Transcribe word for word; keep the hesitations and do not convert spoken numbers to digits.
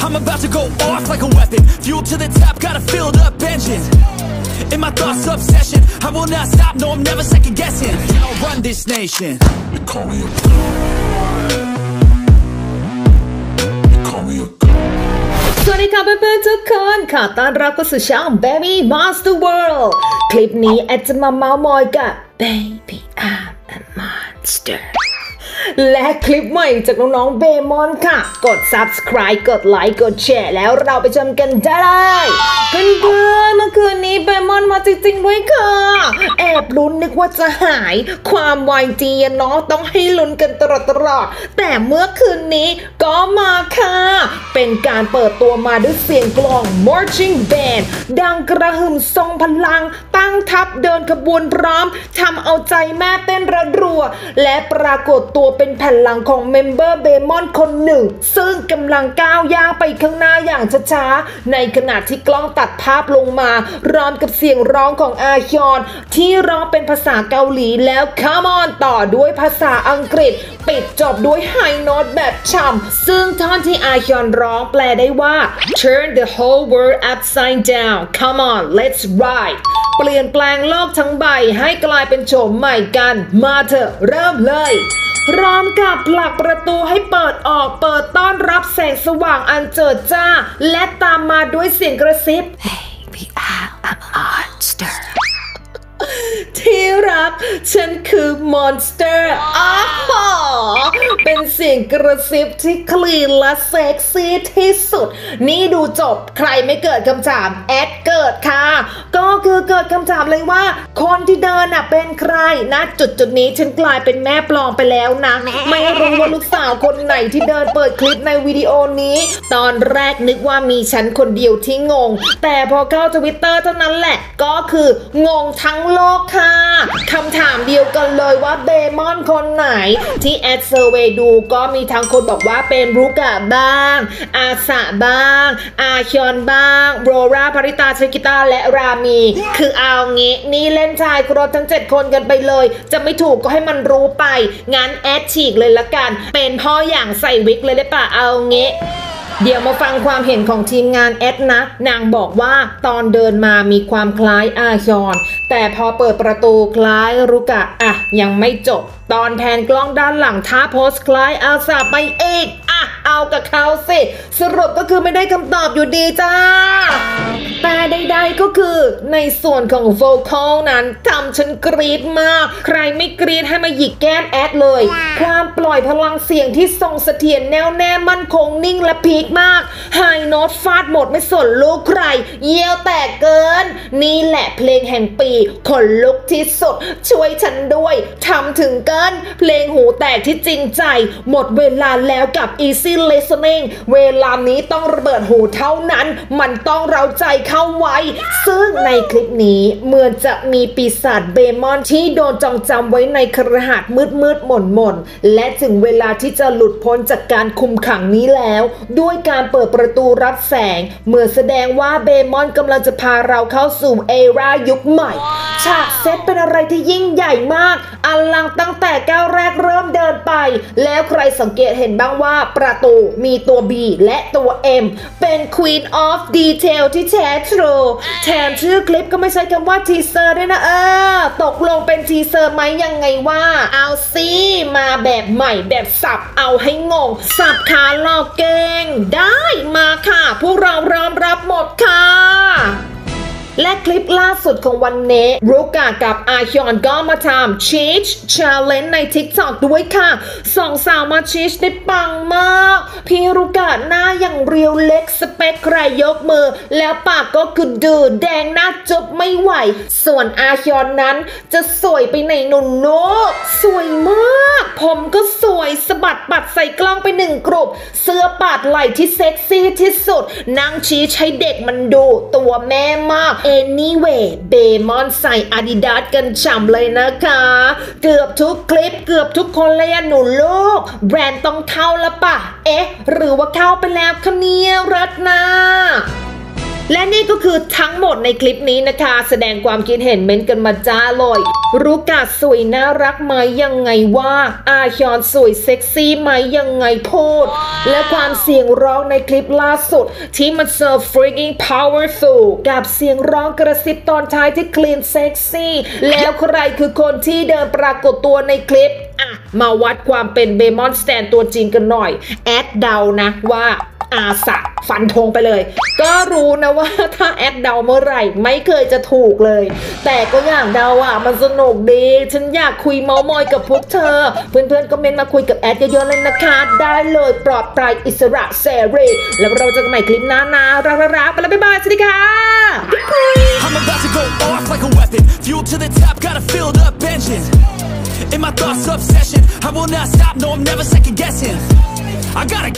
I'm about to go off like a weapon. Fuel to the top, got a filled up engine. In my thoughts, obsession. I will not stop, no, I'm never second guessing. I'll run this nation. They call me a god. They call me a god. สวัสดีค่ะเพื่อนๆทุกคนขอต้อนรับเข้าสู่ช่อง Baby Monster World คลิปนี้แอดจะมาเมาส์มอยกับ Baby I'm a Monster และคลิปใหม่จากน้องๆเบมอนค่ะกด Subscribe กดไลค์กดแชร์แล้วเราไปชมกันได้เพื่อนๆเมื่อคืนนี้เบมอนมาจริงๆด้วยค่ะแอบลุ้นนึกว่าจะหายความไวจีเนาะต้องให้ลุ้นกันตลอดตลอดแต่เมื่อคืนนี้ก็มาค่ะเป็นการเปิดตัวมาด้วยเสียงกลอง Marching Band ดังกระหึ่มทรงพลังตั้งทัพเดินขบวนพร้อมทำเอาใจแม่เต้นระรัวและปรากฏตัวเป็นแผ่นหลังของเมมเบอร์เบมอนคนหนึ่งซึ่งกำลังก้าวย่างไปข้างหน้าอย่างช้าๆในขณะที่กล้องตัดภาพลงมาพร้อมกับเสียงร้องของอาฮยอนที่ร้องเป็นภาษาเกาหลีแล้ว Come on ต่อด้วยภาษาอังกฤษปิดจบด้วยไฮโน้ตแบบฉ่ำซึ่งท่อนที่อาฮยอนร้องแปลได้ว่า Turn the whole world upside down Come on let's ride เปลี่ยนแปลงโลกทั้งใบให้กลายเป็นโฉมใหม่กันมาเถอะเริ่มเลยพร้อมกับผลักประตูให้เปิดออกเปิดต้อนรับแสงสว่างอันเจิดจ้าและตามมาด้วยเสียงกระซิบ Hey be out I'm a monster ที่รักฉันคือมอนสเตอร์อ้าวเป็นเสียงกระซิบที่คลีนและเซ็กซี่ที่สุดนี่ดูจบใครไม่เกิดคำถามแอดเกิดค่ะก็คือเกิดคำถามเลยว่าคนที่เดินน่ะเป็นใครนะจุดจุดนี้ฉันกลายเป็นแม่ปลอมไปแล้วนะไม่รู้ว่าลูกสาวคนไหนที่เดินเปิดคลิปในวิดีโอนี้ตอนแรกนึกว่ามีฉันคนเดียวที่งงแต่พอเข้าทวิตเตอร์เท่านั้นแหละก็คืองงทั้งโลกค่ะคำถามเดียวกันเลยว่าเบมอนคนไหนที่แอดเซอร์เวย์ดูก็มีทั้งคนบอกว่าเป็นรุกะบ้างอาสะบ้างอาฮยอนบ้างโรราภริตาเชกิตาและรามีคือเอางี้นี่เล่นชายครบทั้งเจ็ดคนกันไปเลยจะไม่ถูกก็ให้มันรู้ไปงั้นแอดฉีกเลยละกันเป็นพ่ออย่างใส่วิกเลยได้ป่ะเอางี้เดี๋ยวมาฟังความเห็นของทีมงานแอดนะนางบอกว่าตอนเดินมามีความคล้ายอาฮยอนแต่พอเปิดประตูคล้ายรุกะอ่ะยังไม่จบตอนแพนกล้องด้านหลังท้าโพสคล้ายอาซาไปเอกอ่ะเอากับเขาสิสรุปก็คือไม่ได้คำตอบอยู่ดีจ้าแต่ใดๆก็คือในส่วนของโวคอลนั้นทำฉันกรี๊ดมากใครไม่กรี๊ดให้มาหยิกแก้มแอดเลยความปล่อยพลังเสียงที่ทรงเสถียรแน่วแน่มั่นคงนิ่งและพีคมากไฮโน้ตฟาดหมดไม่สนลูกใครเยี่ยวแตกเกินนี่แหละเพลงแห่งปีขนลุกที่สุดช่วยฉันด้วยทำถึงเกินเพลงหูแตกที่จริงใจหมดเวลาแล้วกับ Easy Listening เวลานี้ต้องระเบิดหูเท่านั้นมันต้องเร้าใจเข้าไว้ซึ่งในคลิปนี้เหมือนจะมีปีศาจเบมอนที่โดนจองจำไว้ในคฤหาสน์มืดมืดหม่นหม่นและถึงเวลาที่จะหลุดพ้นจากการคุมขังนี้แล้วด้วยการเปิดประตูรับแสงเมื่อแสดงว่าเบมอนกำลังจะพาเราเข้าสู่เอรายุคใหม่ฉากเซตเป็นอะไรที่ยิ่งใหญ่มากอลังตั้งแต่ก้าวแรกเริ่มเดินไปแล้วใครสังเกตเห็นบ้างว่าประตูมีตัว B และตัว M เป็น Queen of Detail ที่แท้ทรูแถมชื่อคลิปก็ไม่ใช่คำว่าทีเซอร์ด้วยนะเออตกลงเป็นทีเซอร์ไหมยังไงว่าเอาสิมาแบบใหม่แบบสับเอาให้งงสับขาหลอกเก่งได้มาค่ะพวกเราพร้อมรับหมดค่ะและคลิปล่าสุดของวันนี้รุกะกับอาฮยอนก็มาทำ Cheech Challenge ใน TikTok ด้วยค่ะสองสาวมาชีชได้ปังมากพี่รุกะหน้าอย่างเรียวเล็กสเปคใครยกมือแล้วปากก็คือดืดแดงหน้าจบไม่ไหวส่วนอาฮยอนนั้นจะสวยไปในนุ่นโนสวยมากผมก็สวยสะบัดปัดใส่กล้องไปหนึ่งกรุบเสื้อปาดไหล่ที่เซ็กซี่ที่สุดนั่งชี้ให้เด็กมันดูตัวแม่มากAnyway เบมอนใส่ Adidas กันฉ่ำเลยนะคะเกือบทุกคลิปเกือบทุกคนเลยอะหนูลูกแบรนด์ต้องเข้าแล้วป่ะเอ๊ะหรือว่าเข้าไปแล้วคะเนี่ยรัตนาและนี่ก็คือทั้งหมดในคลิปนี้นะคะแสดงความคิดเห็นเม้นกันมาจ้าเลยรู้กาสวยน่ารักไหมยังไงว่าอาฮยอนสวยเซ็กซี่ไหมยังไงพูดและความเสียงร้องในคลิปล่าสุดที่มัน so freaking powerful กับเสียงร้องกระซิบตอนท้ายที่ clean sexy แล้วใครคือคนที่เดินปรากฏตัวในคลิปอ่ะมาวัดความเป็นเบมอนสแตนตัวจริงกันหน่อยแอดเดานะว่าอาสะฟันธงไปเลยก็รู้นะว่าถ้าแอดเดาเมื่อไหร่ไม่เคยจะถูกเลยแต่ก็อยากเดาอ่ะมันสนุกดีฉันอยากคุยเมาท์มอยกับพวกเธอเพื่อนๆก็เมนมาคุยกับแอดเยอะๆเลยนะคะได้เลยปลอดภัยอิสระเสรีแล้วเราจะกันใหม่คลิปหน้านะรักๆไปแล้วบ๊ายบายสวัสดีค่ะ I'm about to go off like a weapon fuel to the top got a filled up engine in my thoughts obsession I will not stop no I'm never second guessing I gotta